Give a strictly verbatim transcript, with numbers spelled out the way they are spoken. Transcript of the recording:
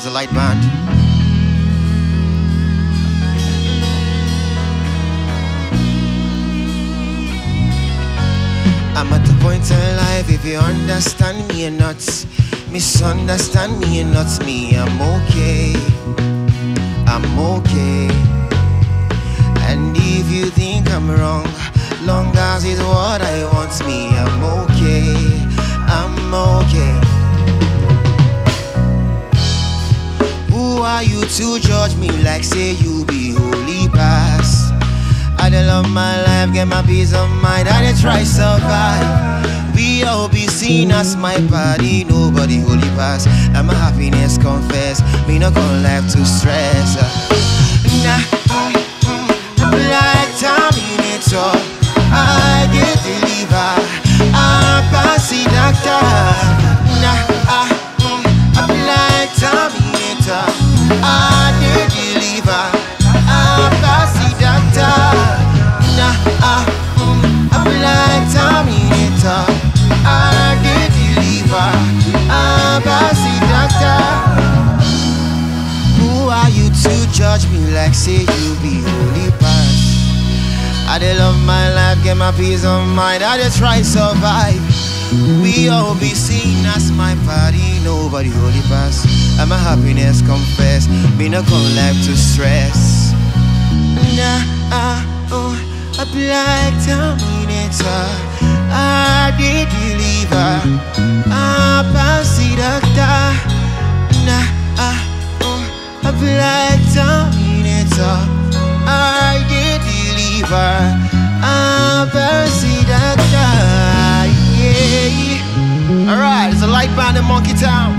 it's a light band. I'm at the point in life, if you understand me or not, misunderstand me or not, me, I'm okay, I'm okay. And if you think I'm wrong, long as it's what I want, me, I'm okay, I'm okay. Who are you to judge me like say you be holy pass? I dey love my life, get my peace of mind, I dey try survive. We all be seen as my body, nobody holy pass. And my happiness confess, me no come life to stress. Nah, I'm like Terminator, I get deliver, I pass the doctor. Nah, I'm like Terminator, I get deliver, I pass the doctor. Nah, I'm like Terminator, I get deliver, I pass the doctor. Who are you to judge me like say you be holy pass? I dey love my life, get my peace of mind, I dey try survive. We all be seen as my body, nobody holy pass. And my happiness confess, me no come life to stress. Nah, uh, oh, I be like Terminator, I did deliver, I pass the doctor. Nah, uh, oh, I be like Terminator, I did deliver, I pass the doctor. Yeah. Alright, it's a light band in Monkey Town.